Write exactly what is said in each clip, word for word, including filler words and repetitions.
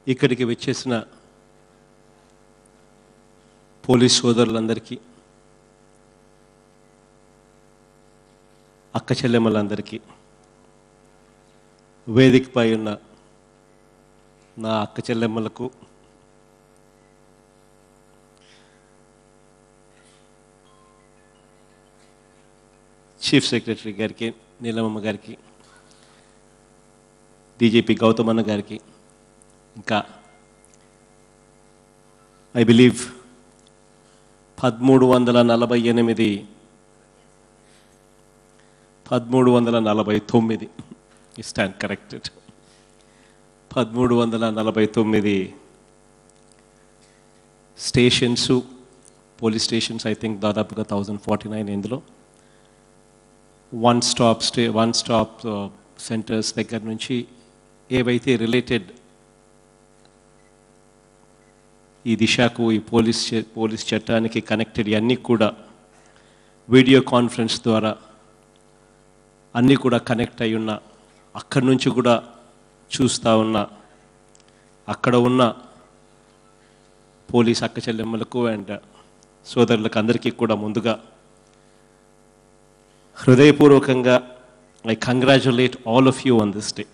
ఇక్కడికి వచ్చేసిన పోలీస్ సోదరులందరికీ, అక్క చెల్లెమ్మలందరికీ, వేదికపై ఉన్న నా అక్క చెల్లెమ్మలకు, చీఫ్ సెక్రటరీ గారికి, నీలమమ్మ గారికి, డీజీపీ గౌతమన్న గారికి, ఇంకా ఐ బిలీవ్ పదమూడు వందల నలభై ఎనిమిది పదమూడు వందల నలభై తొమ్మిది స్టాండ్ కరెక్టెడ్ పదమూడు వందల నలభై తొమ్మిది stations, police stations, I think దాదాపుగా థౌజండ్ ఫార్టీ నైన్ ఇందులో one stop stay one stop centres దగ్గర నుంచి ఏవైతే రిలేటెడ్ ఈ దిశకు, ఈ పోలీస్ పోలీస్ చట్టానికి కనెక్టెడ్ అన్నీ కూడా వీడియో కాన్ఫరెన్స్ ద్వారా అన్నీ కూడా కనెక్ట్ అయి ఉన్న, అక్కడి నుంచి కూడా చూస్తూ ఉన్న, అక్కడ ఉన్న పోలీస్ అక్క చెల్లెమ్మలకు అండ్ సోదరులకు అందరికీ కూడా ముందుగా హృదయపూర్వకంగా I congratulate all of you on this day.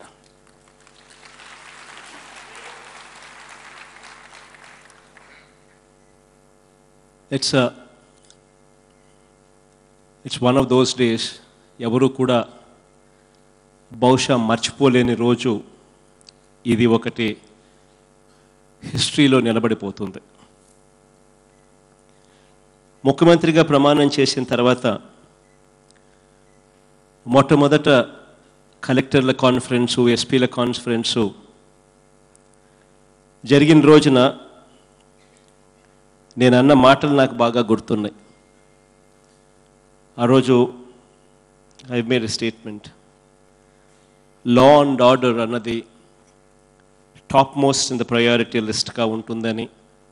It's it's one of those days ఎవరు కూడా బహుశా మర్చిపోలేని రోజు. ఇది ఒకటి హిస్టరీలో నిలబడిపోతుంది. ముఖ్యమంత్రిగా ప్రమాణం చేసిన తర్వాత మొట్టమొదట కలెక్టర్ల కాన్ఫరెన్సు, ఎస్పీల కాన్ఫరెన్సు జరిగిన రోజున నేను అన్న మాటలు నాకు బాగా గుర్తున్నాయి. ఆ రోజు I made a statement, law and order అన్నది top most in the priority లిస్ట్గా ఉంటుందని,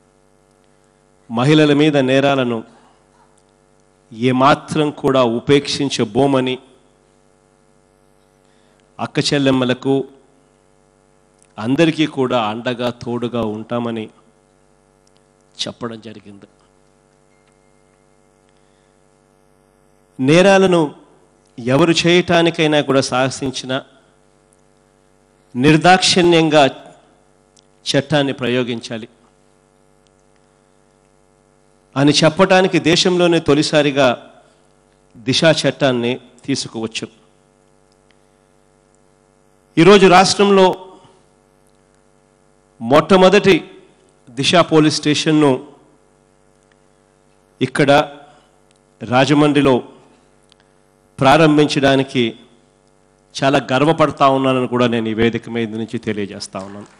మహిళల మీద నేరాలను ఏమాత్రం కూడా ఉపేక్షించబోమని, అక్క చెల్లెమ్మలకు అందరికీ కూడా అండగా తోడుగా ఉంటామని చెప్పడం జరిగింది. నేరాలను ఎవరు చేయటానికైనా కూడా సాహసించిన నిర్దాక్షిణ్యంగా చట్టాన్ని ప్రయోగించాలి అని చెప్పడానికి దేశంలోనే తొలిసారిగా దిశా చట్టాన్ని తీసుకువచ్చు. ఈరోజు రాష్ట్రంలో మొట్టమొదటి దిశా పోలీస్ స్టేషన్ను ఇక్కడ రాజమండ్రిలో ప్రారంభించడానికి చాలా గర్వపడతా ఉన్నానని కూడా నేను ఈ వేదిక మీద నుంచి తెలియజేస్తా ఉన్నాను.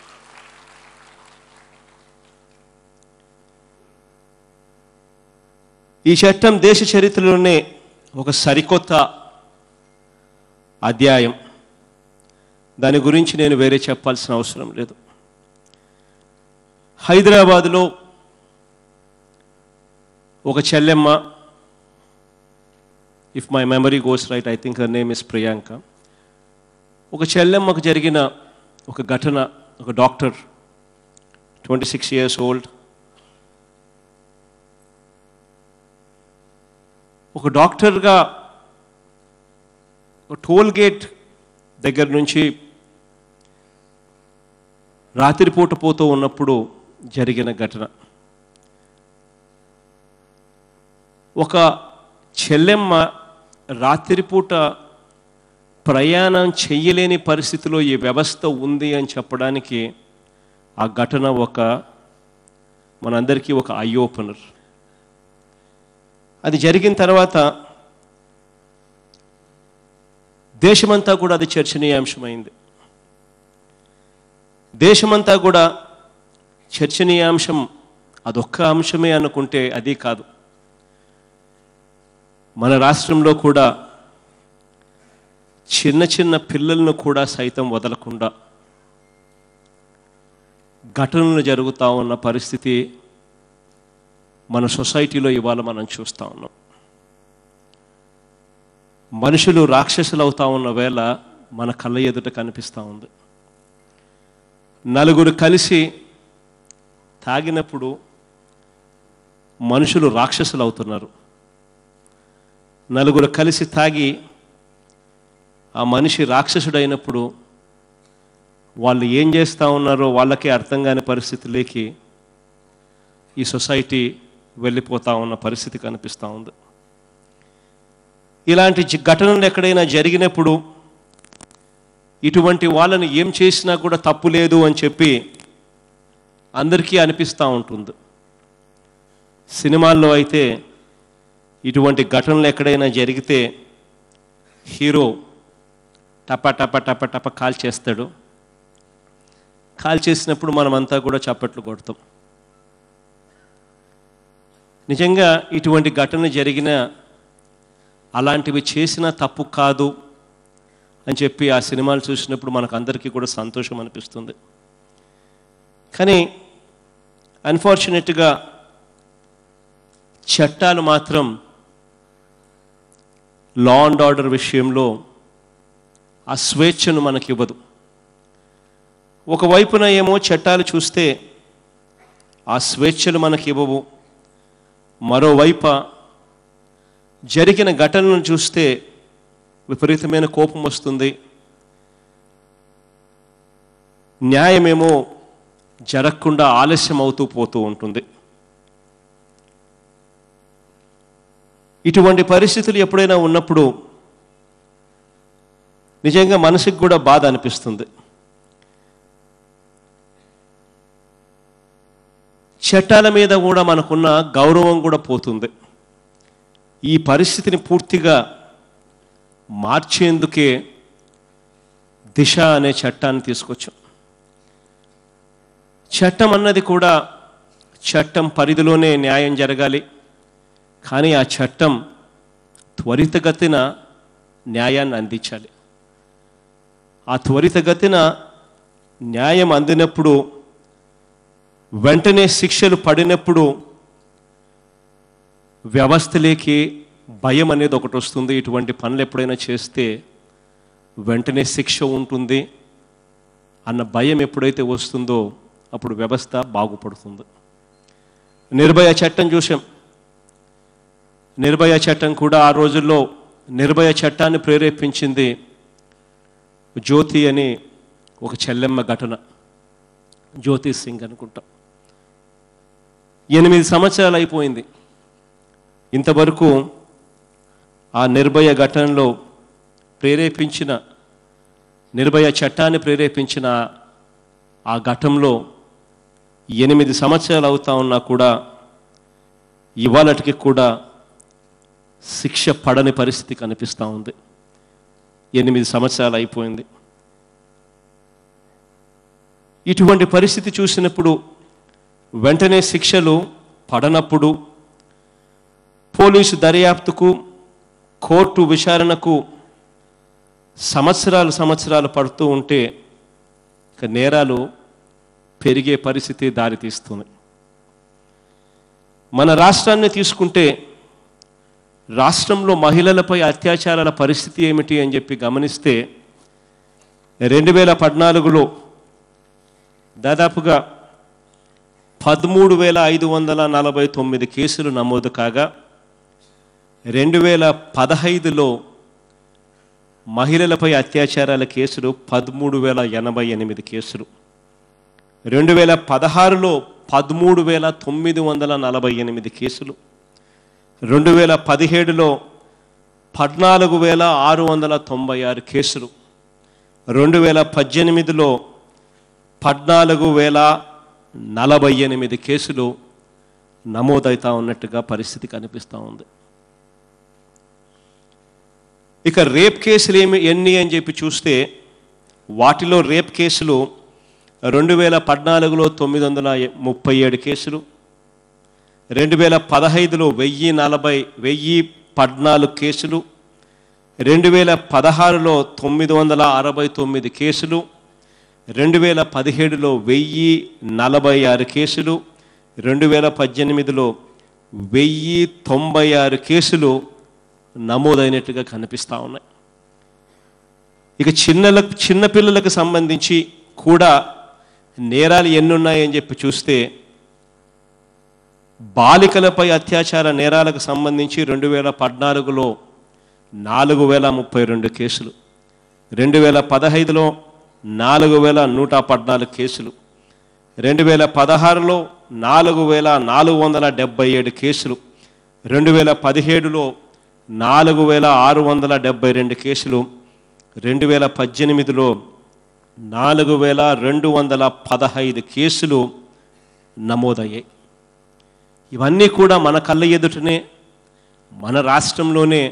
ఈ చట్టం దేశ చరిత్రలోనే ఒక సరికొత్త అధ్యాయం. దాని గురించి నేను వేరే చెప్పాల్సిన అవసరం లేదు. హైదరాబాదులో ఒక చెల్లెమ్మ, if my memory goes right, I think her name is Priyanka, ఒక చెల్లెమ్మకు జరిగిన ఒక ఘటన, ఒక doctor twenty six years old, ఒక డాక్టర్గా ఒక టోల్ గేట్ దగ్గర నుంచి రాత్రిపూట పోతూ ఉన్నప్పుడు జరిగిన ఘటన. ఒక చెల్లెమ్మ రాత్రిపూట ప్రయాణం చెయ్యలేని పరిస్థితిలో ఈ వ్యవస్థ ఉంది అని చెప్పడానికి ఆ ఘటన ఒక మనందరికీ ఒక ఐ ఓపెనర్. అది జరిగిన తర్వాత దేశమంతా కూడా అది చర్చనీయాంశమైంది. దేశమంతా కూడా చర్చనీయాంశం అదొక్క అంశమే అనుకుంటే అది కాదు. మన రాష్ట్రంలో కూడా చిన్న చిన్న పిల్లలను కూడా సైతం వదలకుండా ఘటనలు జరుగుతూ ఉన్న పరిస్థితి మన సొసైటీలో ఇవాళ మనం చూస్తూ ఉన్నాం. మనుషులు రాక్షసులు అవుతా ఉన్న వేళ మన కళ్ళ ఎదుట కనిపిస్తూ ఉంది. నలుగురు కలిసి తాగినప్పుడు మనుషులు రాక్షసులు అవుతున్నారు. నలుగురు కలిసి తాగి ఆ మనిషి రాక్షసుడైనప్పుడు వాళ్ళు ఏం చేస్తూ ఉన్నారో వాళ్ళకే అర్థం కాని పరిస్థితిలోకి ఈ సొసైటీ వెళ్ళిపోతూ ఉన్న పరిస్థితి కనిపిస్తూ ఉంది. ఇలాంటి ఘటనలు ఎక్కడైనా జరిగినప్పుడు ఇటువంటి వాళ్ళని ఏం చేసినా కూడా తప్పు లేదు అని చెప్పి అందరికీ అనిపిస్తూ ఉంటుంది. సినిమాల్లో అయితే ఇటువంటి ఘటనలు ఎక్కడైనా జరిగితే హీరో టప టప టప టప కాల్ చేస్తాడు. కాల్ చేసినప్పుడు మనమంతా కూడా చప్పట్లు కొడతాం. నిజంగా ఇటువంటి ఘటన జరిగిన అలాంటివి చేసిన తప్పు కాదు అని చెప్పి ఆ సినిమాలు చూసినప్పుడు మనకు అందరికీ కూడా సంతోషం అనిపిస్తుంది. కానీ అన్ఫార్చునేట్గా చట్టాలు మాత్రం లా అండ్ ఆర్డర్ విషయంలో ఆ స్వేచ్ఛను మనకి ఇవ్వదు. ఒకవైపున ఏమో చట్టాలు చూస్తే ఆ స్వేచ్ఛలు మనకి ఇవ్వవు, మరోవైపు జరిగిన ఘటనలను చూస్తే విపరీతమైన కోపం వస్తుంది. న్యాయమేమో జరగకుండా ఆలస్యం అవుతూ పోతూ ఉంటుంది. ఇటువంటి పరిస్థితులు ఎప్పుడైనా ఉన్నప్పుడు నిజంగా మనసుకు కూడా బాధ అనిపిస్తుంది. చట్టాల మీద కూడా మనకున్న గౌరవం కూడా పోతుంది. ఈ పరిస్థితిని పూర్తిగా మార్చేందుకే దిశ అనే చట్టాన్ని తీసుకొచ్చాం. చట్టం అన్నది కూడా చట్టం పరిధిలోనే న్యాయం జరగాలి. కానీ ఆ చట్టం త్వరితగతిన న్యాయాన్ని అందించాలి. ఆ త్వరితగతిన న్యాయం అందినప్పుడు, వెంటనే శిక్షలు పడినప్పుడు వ్యవస్థలోకి భయం అనేది ఒకటి వస్తుంది. ఇటువంటి పనులు ఎప్పుడైనా చేస్తే వెంటనే శిక్ష ఉంటుంది అన్న భయం ఎప్పుడైతే వస్తుందో అప్పుడు వ్యవస్థ బాగుపడుతుంది. నిర్భయ చట్టం చూసాం. నిర్భయ చట్టం కూడా ఆ రోజుల్లో నిర్భయ చట్టాన్ని ప్రేరేపించింది జ్యోతి అని ఒక చెల్లెమ్మ ఘటన. జ్యోతి సింగ్ అనుకుంటా. ఎనిమిది సంవత్సరాలు అయిపోయింది. ఇంతవరకు ఆ నిర్భయ ఘటనలో ప్రేరేపించిన నిర్భయ చట్టాన్ని ప్రేరేపించిన ఆ ఘటనలో ఎనిమిది సంవత్సరాలు అవుతా ఉన్నా కూడా ఇవాళటికి కూడా శిక్ష పడని పరిస్థితి కనిపిస్తూ ఉంది. ఎనిమిది సంవత్సరాలు అయిపోయింది. ఇటువంటి పరిస్థితి చూసినప్పుడు, వెంటనే శిక్షలు పడనప్పుడు, పోలీసు దర్యాప్తుకు, కోర్టు విచారణకు సంవత్సరాలు సంవత్సరాలు పడుతూ ఉంటే ఇక నేరాలు పెరిగే పరిస్థితి దారితీస్తుంది. మన రాష్ట్రాన్ని తీసుకుంటే రాష్ట్రంలో మహిళలపై అత్యాచారాల పరిస్థితి ఏమిటి అని చెప్పి గమనిస్తే రెండు వేల పద్నాలుగులో దాదాపుగా పదమూడు వేల ఐదు వందల నలభై తొమ్మిది కేసులు నమోదు కాగా, రెండు వేల పదహైదులో మహిళలపై అత్యాచారాల కేసులు పదమూడు వేల ఎనభై ఎనిమిది కేసులు, రెండు వేల పదహారులో పదమూడు వేల తొమ్మిది వందల నలభై ఎనిమిది కేసులు, రెండు వేల పదిహేడులో పద్నాలుగు వేల ఆరు వందల తొంభై ఆరు కేసులు, రెండు వేల పద్దెనిమిదిలో పద్నాలుగు వేల నలభై ఎనిమిది కేసులు నమోదవుతూ ఉన్నట్టుగా పరిస్థితి కనిపిస్తూ ఉంది. ఇక రేప్ కేసులు ఏమి ఎన్ని అని చెప్పి చూస్తే వాటిలో రేప్ కేసులు రెండు వేల పద్నాలుగులో తొమ్మిది వందల ముప్పై ఏడు కేసులు, రెండు వేల పదహైదులో వెయ్యి నలభై వెయ్యి పద్నాలుగు కేసులు, రెండు వేల పదహారులో తొమ్మిది వందల అరవై తొమ్మిది కేసులు, రెండు వేల పదిహేడులో వెయ్యి నలభై ఆరు కేసులు, రెండు వేల పద్దెనిమిదిలో వెయ్యి తొంభై ఆరు కేసులు నమోదైనట్టుగా కనిపిస్తూ ఉన్నాయి. ఇక చిన్నలకు చిన్నపిల్లలకు సంబంధించి కూడా నేరాలు ఎన్నున్నాయని చెప్పి చూస్తే బాలికలపై అత్యాచార నేరాలకు సంబంధించి రెండు వేల పద్నాలుగులో నాలుగు వేల ముప్పై రెండు కేసులు, రెండు వేల పదహైదులో నాలుగు వేల నూట పద్నాలుగు కేసులు, రెండు వేల పదహారులో నాలుగు వేల నాలుగు వందల డెబ్బై ఏడు కేసులు, రెండు వేల పదిహేడులో నాలుగు వేల ఆరు వందల డెబ్బై రెండు కేసులు, రెండు వేల పద్దెనిమిదిలో నాలుగు వేల రెండు వందల పదహైదు కేసులు నమోదయ్యాయి. ఇవన్నీ కూడా మన కళ్ళ ఎదుటనే మన రాష్ట్రంలోనే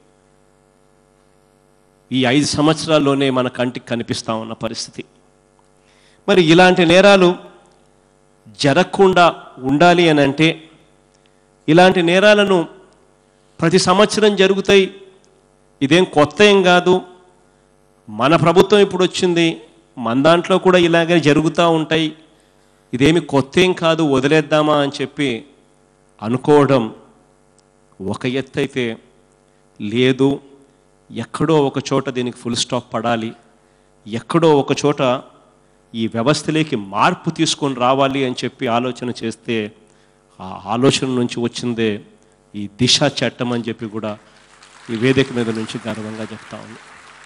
ఈ ఐదు సంవత్సరాల్లోనే మన కంటికి కనిపిస్తూ ఉన్న పరిస్థితి. మరి ఇలాంటి నేరాలు జరగకుండా ఉండాలి అని అంటే ఇలాంటి నేరాలను ప్రతి సంవత్సరం జరుగుతాయి. ఇదేం కొత్త ఏం కాదు. మన ప్రభుత్వం ఇప్పుడు వచ్చింది, మన దాంట్లో కూడా ఇలాగే జరుగుతూ ఉంటాయి, ఇదేమి కొత్త ఏం కాదు, వదిలేద్దామా అని చెప్పి అనుకోవడం ఒక ఎత్తు అయితే, లేదు ఎక్కడో ఒక చోట దీనికి ఫుల్ స్టాప్ పడాలి, ఎక్కడో ఒక చోట ఈ వ్యవస్థలోకి మార్పు తీసుకొని రావాలి అని చెప్పి ఆలోచన చేస్తే ఆ ఆలోచన నుంచి వచ్చిందే ఈ దిశ చట్టం అని చెప్పి కూడా ఈ వేదిక మీద నుంచి గర్వంగా చెప్తా ఉంది.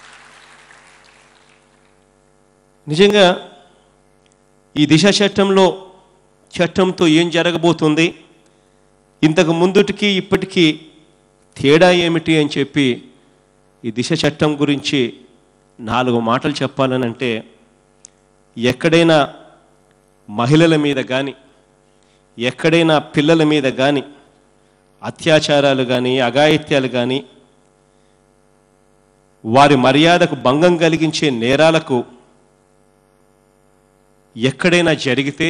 నిజంగా ఈ దిశ చట్టంలో చట్టంతో ఏం జరగబోతుంది, ఇంతకు ముందుటికి ఇప్పటికీ తేడా ఏమిటి అని చెప్పి ఈ దిశ చట్టం గురించి నాలుగు మాటలు చెప్పాలనంటే, ఎక్కడైనా మహిళల మీద కానీ ఎక్కడైనా పిల్లల మీద కానీ అత్యాచారాలు కానీ అఘాయిత్యాలు కానీ వారి మర్యాదకు భంగం కలిగించే నేరాలకు ఎక్కడైనా జరిగితే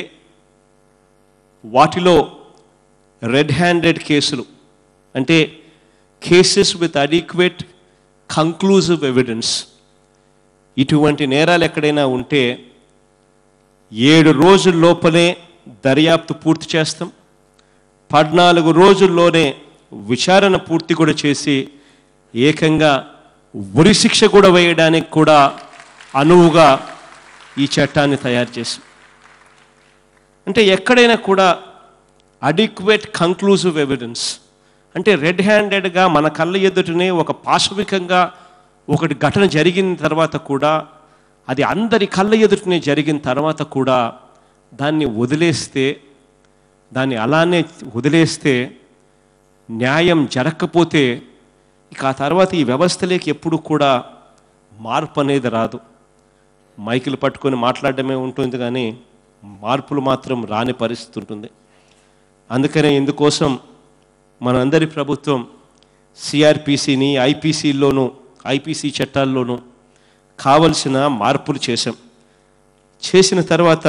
వాటిలో రెడ్ హ్యాండెడ్ కేసులు అంటే cases with adequate conclusive evidence, ఇటువంటి నేరాలు ఎక్కడైనా ఉంటే ఏడు రోజుల లోపలే దర్యాప్తు పూర్తి చేస్తాం, పద్నాలుగు రోజుల్లోనే విచారణ పూర్తి కూడా చేసి ఏకంగా ఉరిశిక్ష కూడా వేయడానికి కూడా అనువుగా ఈ చట్టాన్ని తయారు చేసి, అంటే ఎక్కడైనా కూడా అడిక్వేట్ కంక్లూజివ్ ఎవిడెన్స్ అంటే రెడ్ హ్యాండెడ్గా మన కళ్ళ ఎదుటనే ఒక పాశవికంగా ఒకటి ఘటన జరిగిన తర్వాత కూడా, అది అందరి కళ్ళ ఎదుటనే జరిగిన తర్వాత కూడా దాన్ని వదిలేస్తే, దాన్ని అలానే వదిలేస్తే న్యాయం జరగకపోతే ఇక ఆ తర్వాత ఈ వ్యవస్థలోకి ఎప్పుడు కూడా మార్పు అనేది రాదు. మైకులు పట్టుకొని మాట్లాడడమే ఉంటుంది కానీ మార్పులు మాత్రం రాని పరిస్థితి ఉంటుంది. అందుకనే ఇందుకోసం మనందరి ప్రభుత్వం సిఆర్పిసిని ఐపీసీలోనూ ఐపీసీ చట్టాల్లోనూ కావలసిన మార్పులు చేశాం. చేసిన తర్వాత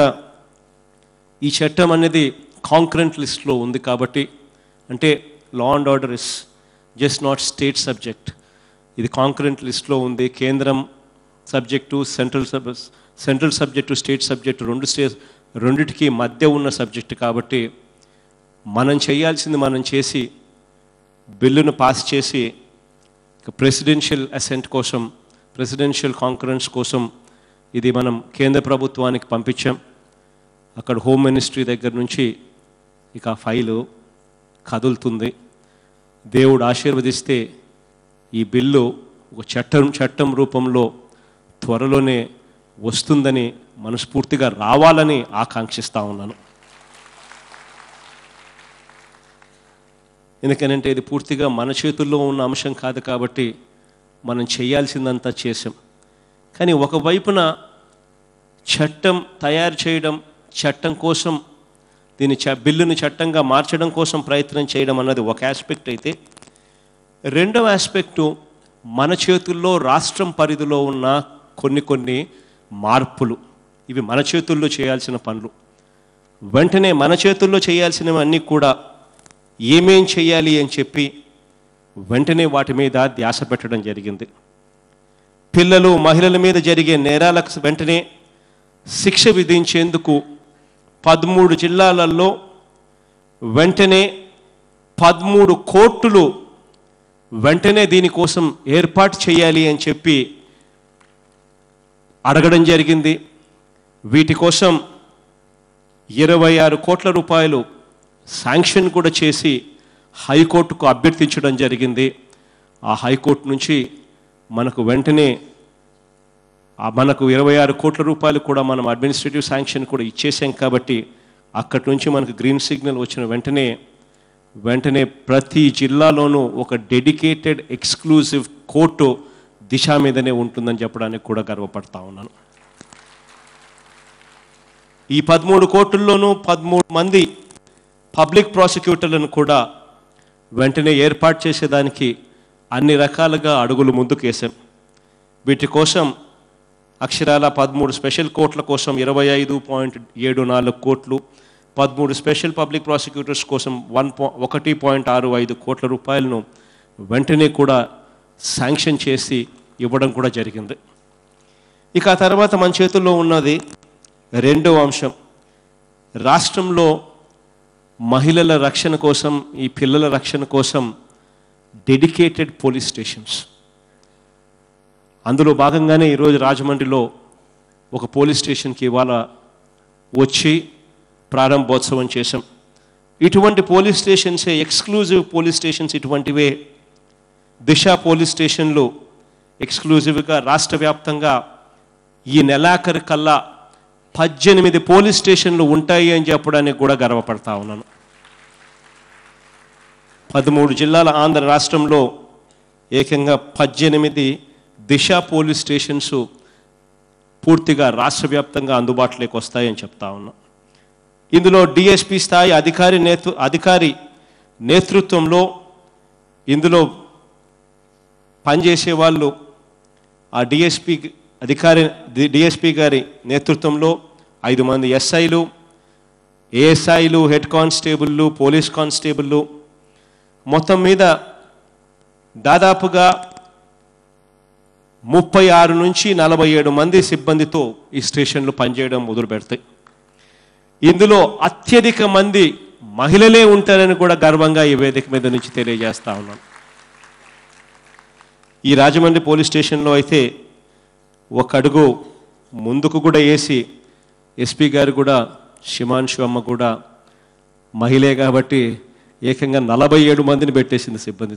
ఈ చట్టం అనేది కాంకరెంట్ లిస్ట్లో ఉంది కాబట్టి, అంటే law and order is just not state subject, ఇది కాంకరెంట్ లిస్ట్లో ఉంది. కేంద్రం subject, central sub central subject, state subject రెండు స్టే రెండిటికి మధ్య ఉన్న సబ్జెక్టు కాబట్టి మనం చేయాల్సింది మనం చేసి బిల్లును పాస్ చేసి ప్రెసిడెన్షియల్ అసెంట్ కోసం, ప్రెసిడెన్షియల్ కాంకరెన్స్ కోసం ఇది మనం కేంద్ర ప్రభుత్వానికి పంపించాం. అక్కడ హోమ్ మినిస్ట్రీ దగ్గర నుంచి ఇక ఫైలు కదులుతుంది. దేవుడు ఆశీర్వదిస్తే ఈ బిల్లు ఒక చట్టం చట్టం రూపంలో త్వరలోనే వస్తుందని, మనస్ఫూర్తిగా రావాలని ఆకాంక్షిస్తూ ఉన్నాను. ఎందుకనంటే ఇది పూర్తిగా మన చేతుల్లో ఉన్న అంశం కాదు కాబట్టి మనం చేయాల్సిందంతా చేసాం. కానీ ఒకవైపున చట్టం తయారు చేయడం, చట్టం కోసం దీని చ బిల్లుని చట్టంగా మార్చడం కోసం ప్రయత్నం చేయడం అన్నది ఒక ఆస్పెక్ట్ అయితే, రెండవ ఆస్పెక్టు మన చేతుల్లో రాష్ట్రం పరిధిలో ఉన్న కొన్ని కొన్ని మార్పులు, ఇవి మన చేతుల్లో చేయాల్సిన పనులు. వెంటనే మన చేతుల్లో చేయాల్సినవన్నీ కూడా ఏమేం చేయాలి అని చెప్పి వెంటనే వాటి మీద ధ్యాస పెట్టడం జరిగింది. పిల్లలు మహిళల మీద జరిగే నేరాలకు వెంటనే శిక్ష విధించేందుకు పదమూడు జిల్లాలలో వెంటనే పదమూడు కోర్టులు వెంటనే దీనికోసం ఏర్పాటు చేయాలి అని చెప్పి అడగడం జరిగింది. వీటి కోసం ఇరవై ఆరు కోట్ల రూపాయలు శాంక్షన్ కూడా చేసి హైకోర్టుకు అభ్యర్థించడం జరిగింది. ఆ హైకోర్టు నుంచి మనకు వెంటనే మనకు ఇరవై ఆరు కోట్ల రూపాయలు కూడా మనం అడ్మినిస్ట్రేటివ్ శాంక్షన్ కూడా ఇచ్చేసాం. కాబట్టి అక్కడి నుంచి మనకు గ్రీన్ సిగ్నల్ వచ్చిన వెంటనే వెంటనే ప్రతి జిల్లాలోనూ ఒక డెడికేటెడ్ ఎక్స్క్లూజివ్ కోర్టు దిశ మీదనే ఉంటుందని చెప్పడానికి కూడా గర్వపడతా ఉన్నాను. ఈ పదమూడు కోర్టుల్లోనూ పదమూడు మంది పబ్లిక్ ప్రాసిక్యూటర్లను కూడా వెంటనే ఏర్పాటు చేసేదానికి అన్ని రకాలుగా అడుగులు ముందుకు వేసాం. వీటి కోసం అక్షరాల పదమూడు స్పెషల్ కోర్టుల కోసం ఇరవై ఐదు పాయింట్ ఏడు నాలుగు కోట్లు, పదమూడు స్పెషల్ పబ్లిక్ ప్రాసిక్యూటర్స్ కోసం వన్ పా ఒకటి పాయింట్ ఆరు ఐదు కోట్ల రూపాయలను వెంటనే కూడా శాంక్షన్ చేసి ఇవ్వడం కూడా జరిగింది. ఇక ఆ తర్వాత మన చేతుల్లో ఉన్నది రెండవ అంశం. రాష్ట్రంలో మహిళల రక్షణ కోసం, ఈ పిల్లల రక్షణ కోసం డెడికేటెడ్ పోలీస్ స్టేషన్స్. అందులో భాగంగానే ఈరోజు రాజమండ్రిలో ఒక పోలీస్ స్టేషన్కి ఇవాళ వచ్చి ప్రారంభోత్సవం చేశాం. ఇటువంటి పోలీస్ స్టేషన్సే, ఎక్స్క్లూజివ్ పోలీస్ స్టేషన్స్ ఇటువంటివే దిశ పోలీస్ స్టేషన్లు ఎక్స్క్లూజివ్గా రాష్ట్ర వ్యాప్తంగా ఈ నెలాఖరు కల్లా పద్దెనిమిది పోలీస్ స్టేషన్లు ఉంటాయి అని చెప్పడానికి కూడా గర్వపడతా ఉన్నాను. పదమూడు జిల్లాల ఆంధ్ర రాష్ట్రంలో ఏకంగా పద్దెనిమిది దిశ పోలీస్ స్టేషన్స్ పూర్తిగా రాష్ట్ర వ్యాప్తంగా అందుబాటులోకి వస్తాయని చెప్తా ఉన్నాం. ఇందులో డిఎస్పీ స్థాయి అధికారి నేతృ అధికారి నేతృత్వంలో ఇందులో పనిచేసే వాళ్ళు ఆ డిఎస్పీ అధికారి డిఎస్పీ గారి నేతృత్వంలో ఐదు మంది ఎస్ఐలు, ఏఎస్ఐలు, హెడ్ కానిస్టేబుళ్ళు, పోలీస్ కానిస్టేబుళ్ళు, మొత్తం మీద దాదాపుగా ముప్పై ఆరు నుంచి నలభై ఏడు మంది సిబ్బందితో ఈ స్టేషన్లు పనిచేయడం మొదలు పెడతాయి. ఇందులో అత్యధిక మంది మహిళలే ఉంటారని కూడా గర్వంగా ఈ వేదిక మీద నుంచి తెలియజేస్తా ఉన్నాను. ఈ రాజమండ్రి పోలీస్ స్టేషన్లో అయితే ఒక అడుగు ముందుకు కూడా వేసి ఎస్పీ గారు కూడా, శిమాన్షు అమ్మ కూడా మహిళే కాబట్టి ఏకంగా నలభై ఏడు మందిని పెట్టేసింది సిబ్బంది.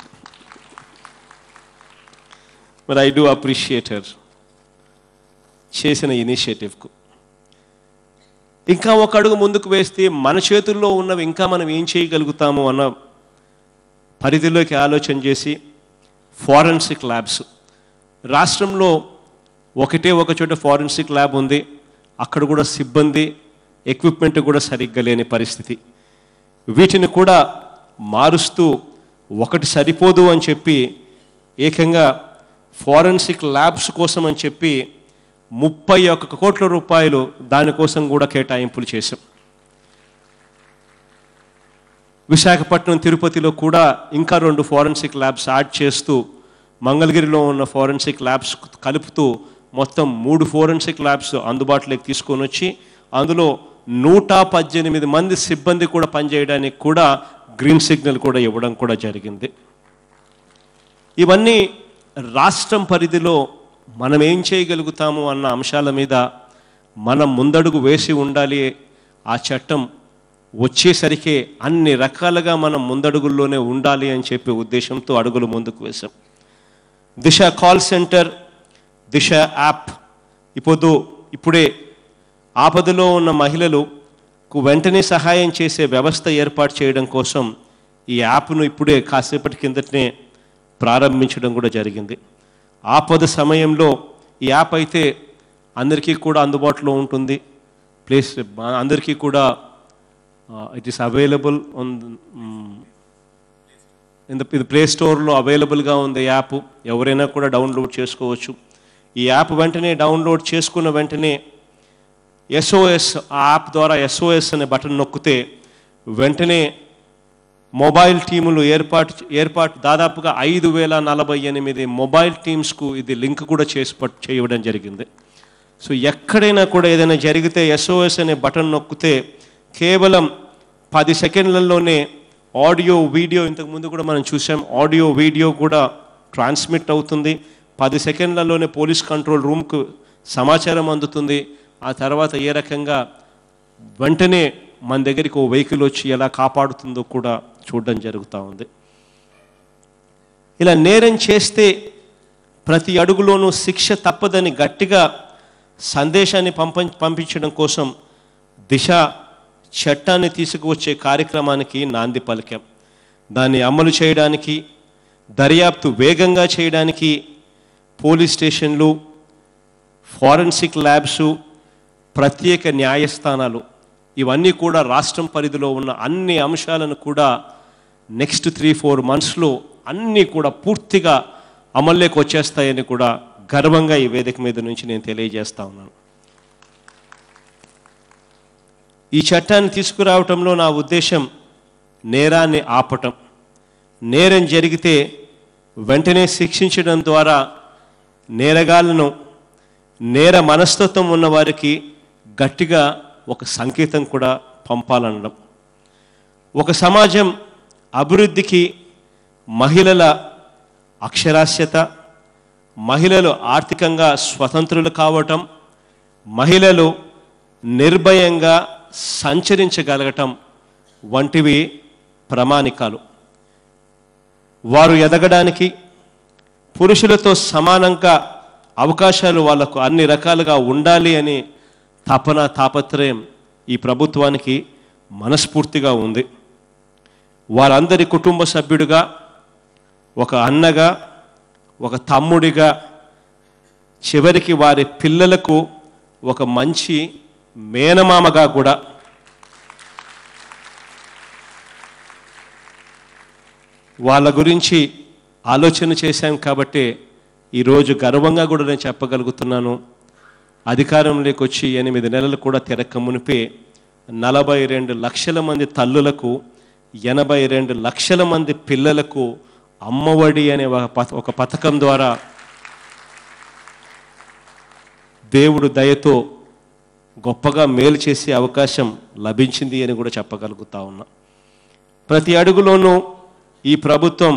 మరి ఐ డూ అప్రిషియేట్ హర్ చేసిన ఇనిషియేటివ్కు. ఇంకా ఒక అడుగు ముందుకు వేస్తే మన చేతుల్లో ఉన్నవి ఇంకా మనం ఏం చేయగలుగుతాము అన్న పరిధిలోకి ఆలోచన చేసి ఫారెన్సిక్ ల్యాబ్స్. రాష్ట్రంలో ఒకటే ఒక చోట ఫారెన్సిక్ ల్యాబ్ ఉంది. అక్కడ కూడా సిబ్బంది, ఎక్విప్మెంట్ కూడా సరిగ్గా లేని పరిస్థితి. వీటిని కూడా మారుస్తూ ఒకటి సరిపోదు అని చెప్పి ఏకంగా ఫారెన్సిక్ ల్యాబ్స్ కోసం అని చెప్పి ముప్పై ఒక్క కోట్ల రూపాయలు దానికోసం కూడా కేటాయింపులు చేశాం. విశాఖపట్నం, తిరుపతిలో కూడా ఇంకా రెండు ఫారెన్సిక్ ల్యాబ్స్ యాడ్ చేస్తూ మంగళగిరిలో ఉన్న ఫారెన్సిక్ ల్యాబ్స్ కలుపుతూ మొత్తం మూడు ఫోరెన్సిక్ ల్యాబ్స్ అందుబాటులోకి తీసుకొని వచ్చి అందులో నూట పద్దెనిమిది మంది సిబ్బంది కూడా పనిచేయడానికి కూడా గ్రీన్ సిగ్నల్ కూడా ఇవ్వడం కూడా జరిగింది. ఇవన్నీ రాష్ట్రం పరిధిలో మనం ఏం చేయగలుగుతాము అన్న అంశాల మీద మనం ముందడుగు వేసి ఉండాలి. ఆ చట్టం వచ్చేసరికి అన్ని రకాలుగా మనం ముందడుగుల్లోనే ఉండాలి అని చెప్పే ఉద్దేశంతో అడుగులు ముందుకు వేశాం. Disha call centre, Disha app ఇప్పుడు ఇప్పుడే ఆపదలో ఉన్న మహిళలకు వెంటనే సహాయం చేసే వ్యవస్థ ఏర్పాటు చేయడం కోసం ఈ యాప్ను ఇప్పుడే కాసేపటి కిందటనే ప్రారంభించడం కూడా జరిగింది. ఆపద సమయంలో ఈ యాప్ అయితే అందరికీ కూడా అందుబాటులో ఉంటుంది. ప్లేస్ అందరికీ కూడా it is available on in the play స్టోర్లో అవైలబుల్గా ఉంది యాప్. ఎవరైనా కూడా డౌన్లోడ్ చేసుకోవచ్చు. ఈ యాప్ వెంటనే డౌన్లోడ్ చేసుకున్న వెంటనే ఎస్ఓఎస్, ఆ యాప్ ద్వారా ఎస్ఓఎస్ అనే బటన్ నొక్కితే వెంటనే మొబైల్ టీములు ఏర్పాటు ఏర్పాటు దాదాపుగా ఐదు వేల నలభై ఎనిమిది మొబైల్ టీమ్స్కు ఇది లింక్ కూడా చేసి చేయడం జరిగింది. సో ఎక్కడైనా కూడా ఏదైనా జరిగితే ఎస్ఓఎస్ అనే బటన్ నొక్కితే కేవలం పది సెకండ్లలోనే ఆడియో, వీడియో, ఇంతకుముందు కూడా మనం చూసాం, ఆడియో వీడియో కూడా ట్రాన్స్మిట్ అవుతుంది. పది సెకండ్లలోనే పోలీస్ కంట్రోల్ రూమ్కు సమాచారం అందుతుంది. ఆ తర్వాత ఏ రకంగా వెంటనే మన దగ్గరికి ఓ వెహికల్ వచ్చి ఎలా కాపాడుతుందో కూడా చూడడం జరుగుతూ ఉంది. ఇలా నేరం చేస్తే ప్రతి అడుగులోనూ శిక్ష తప్పదని గట్టిగా సందేశాన్ని పంప పంపించడం కోసం దిశ చట్టాన్ని తీసుకువచ్చే కార్యక్రమానికి నాంది పలికాం. దాన్ని అమలు చేయడానికి, దర్యాప్తు వేగంగా చేయడానికి పోలీస్ స్టేషన్లు, ఫారెన్సిక్ ల్యాబ్సు, ప్రత్యేక న్యాయస్థానాలు ఇవన్నీ కూడా రాష్ట్రం పరిధిలో ఉన్న అన్ని అంశాలను కూడా నెక్స్ట్ త్రీ ఫోర్ మంత్స్లో అన్నీ కూడా పూర్తిగా అమల్లోకి వచ్చేస్తాయని కూడా గర్వంగా ఈ వేదిక మీద నుంచి నేను తెలియజేస్తా ఉన్నాను. ఈ చట్టాన్ని తీసుకురావటంలో నా ఉద్దేశం నేరాన్ని ఆపటం. నేరం జరిగితే వెంటనే శిక్షించడం ద్వారా నేరగాళ్లను, నేర మనస్తత్వం ఉన్న వారికి గట్టిగా ఒక సంకేతం కూడా పంపాలనడం. ఒక సమాజం అభివృద్ధికి మహిళల అక్షరాస్యత, మహిళలు ఆర్థికంగా స్వతంత్రులు కావటం, మహిళలు నిర్భయంగా సంచరించగలగటం వంటివి ప్రమాణికాలు. వారు ఎదగడానికి పురుషులతో సమానంగా అవకాశాలు వాళ్లకు అన్ని రకాలుగా ఉండాలి అని తపన, తాపత్రయం ఈ ప్రభుత్వానికి మనస్ఫూర్తిగా ఉంది. వారందరి కుటుంబ సభ్యుడిగా, ఒక అన్నగా, ఒక తమ్ముడిగా, చివరికి వారి పిల్లలకు ఒక మంచి మేనమామగా కూడా వాళ్ళ గురించి ఆలోచన చేశాం. కాబట్టి ఈరోజు గర్వంగా కూడా నేను చెప్పగలుగుతున్నాను, అధికారంలోకి వచ్చి ఎనిమిది నెలలు కూడా తిరక్క మునిపే నలభై రెండు లక్షల మంది తల్లులకు, ఎనభై రెండు లక్షల మంది పిల్లలకు అమ్మఒడి అనే ఒక పథకం ద్వారా దేవుడు దయతో గొప్పగా మేలు చేసే అవకాశం లభించింది అని కూడా చెప్పగలుగుతా ఉన్నా. ప్రతి అడుగులోనూ ఈ ప్రభుత్వం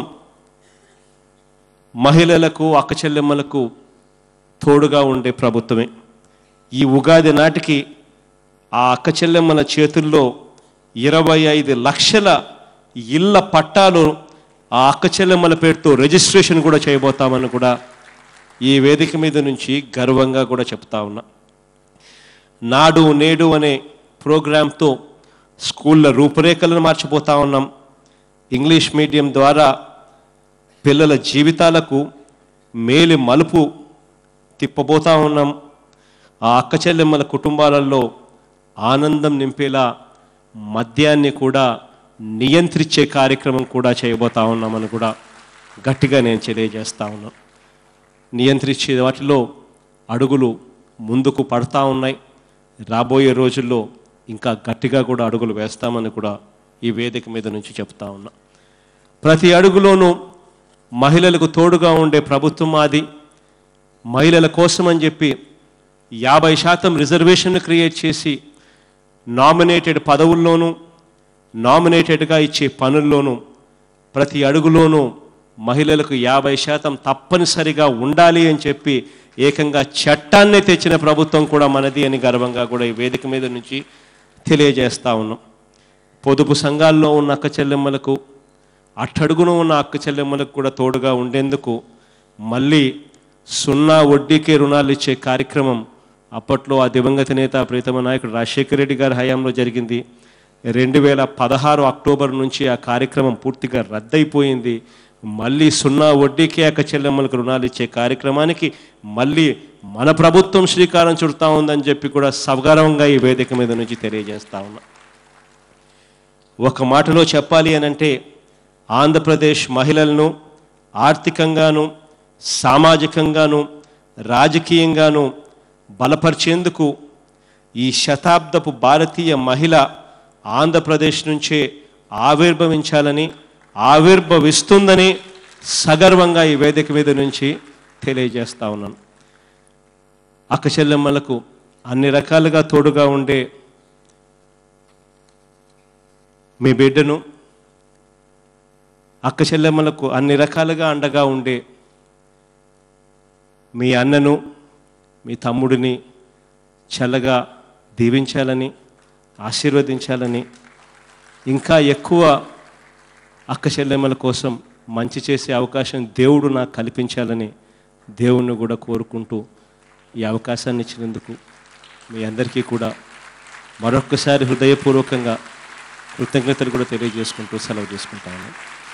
మహిళలకు, అక్కచెల్లెమ్మలకు తోడుగా ఉండే ప్రభుత్వమే. ఈ ఉగాది నాటికి ఆ అక్కచెల్లెమ్మల చేతుల్లో ఇరవై ఐదు లక్షల ఇళ్ల పట్టాలు ఆ అక్కచెల్లెమ్మల పేరుతో రిజిస్ట్రేషన్ కూడా చేయబోతామని కూడా ఈ వేదిక మీద నుంచి గర్వంగా కూడా చెప్తా ఉన్నా. నాడు నేడు అనే ప్రోగ్రాంతో స్కూళ్ళ రూపురేఖలను మార్చిపోతా ఉన్నాం. ఇంగ్లీష్ మీడియం ద్వారా పిల్లల జీవితాలకు మేలు మలుపు తిప్పబోతా ఉన్నాం. ఆ అక్కచెల్లెమ్మల కుటుంబాలలో ఆనందం నింపేలా మద్యాన్ని కూడా నియంత్రించే కార్యక్రమం కూడా చేయబోతా ఉన్నామని కూడా గట్టిగా నేను తెలియజేస్తా ఉన్నాను. నియంత్రించే వాటిలో అడుగులు ముందుకు పడతా ఉన్నాయి. రాబోయే రోజుల్లో ఇంకా గట్టిగా కూడా అడుగులు వేస్తామని కూడా ఈ వేదిక మీద నుంచి చెప్తా ఉన్నా. ప్రతి అడుగులోనూ మహిళలకు తోడుగా ఉండే ప్రభుత్వం మాది. మహిళల కోసమని చెప్పి యాభై శాతం రిజర్వేషన్ను క్రియేట్ చేసి నామినేటెడ్ పదవుల్లోనూ, నామినేటెడ్గా ఇచ్చే పనుల్లోనూ ప్రతి అడుగులోనూ మహిళలకు యాభై శాతం తప్పనిసరిగా ఉండాలి అని చెప్పి ఏకంగా చట్టాన్ని తెచ్చిన ప్రభుత్వం కూడా మనది అని గర్వంగా కూడా ఈ వేదిక మీద నుంచి తెలియజేస్తా ఉన్నాం. పొదుపు సంఘాల్లో ఉన్న అక్క చెల్లెమ్మలకు, అట్టడుగున ఉన్న అక్క చెల్లెమ్మలకు కూడా తోడుగా ఉండేందుకు మళ్ళీ సున్నా వడ్డీకే రుణాలు ఇచ్చే కార్యక్రమం అప్పట్లో ఆ దివంగత నేత ప్రీతమ నాయకుడు రాజశేఖర రెడ్డి గారి హయాంలో జరిగింది. రెండు వేల పదహారు అక్టోబర్ నుంచి ఆ కార్యక్రమం పూర్తిగా రద్దయిపోయింది. మళ్ళీ సున్నా వడ్డీకే అక్క చెల్లెమ్మలకు రుణాలు ఇచ్చే కార్యక్రమానికి మళ్ళీ మన ప్రభుత్వం శ్రీకారం చుడతా ఉందని చెప్పి కూడా సగర్వంగా ఈ వేదిక మీద నుంచి తెలియజేస్తా ఉన్నా. ఒక మాటలో చెప్పాలి అనంటే ఆంధ్రప్రదేశ్ మహిళలను ఆర్థికంగాను, సామాజికంగాను, రాజకీయంగాను బలపరిచేందుకు ఈ శతాబ్దపు భారతీయ మహిళ ఆంధ్రప్రదేశ్ నుంచే ఆవిర్భవించాలని, ఆవిర్భవిస్తుందని సగర్వంగా ఈ వేదిక మీద నుంచి తెలియజేస్తా ఉన్నాను. అక్క చెల్లెమ్మలకు అన్ని రకాలుగా తోడుగా ఉండే మీ బిడ్డను, అక్క చెల్లెమ్మలకు అన్ని రకాలుగా అండగా ఉండే మీ అన్నను, మీ తమ్ముడిని చల్లగా దీవించాలని, ఆశీర్వదించాలని, ఇంకా ఎక్కువ అక్క చెల్లెమ్మల కోసం మంచి చేసే అవకాశం దేవుడు నాకు కల్పించాలని దేవుణ్ణి కూడా కోరుకుంటూ ఈ అవకాశాన్ని ఇచ్చినందుకు మీ అందరికీ కూడా మరొక్కసారి హృదయపూర్వకంగా కృతజ్ఞతలు కూడా తెలియజేసుకుంటూ సెలవు తీసుకుంటాను.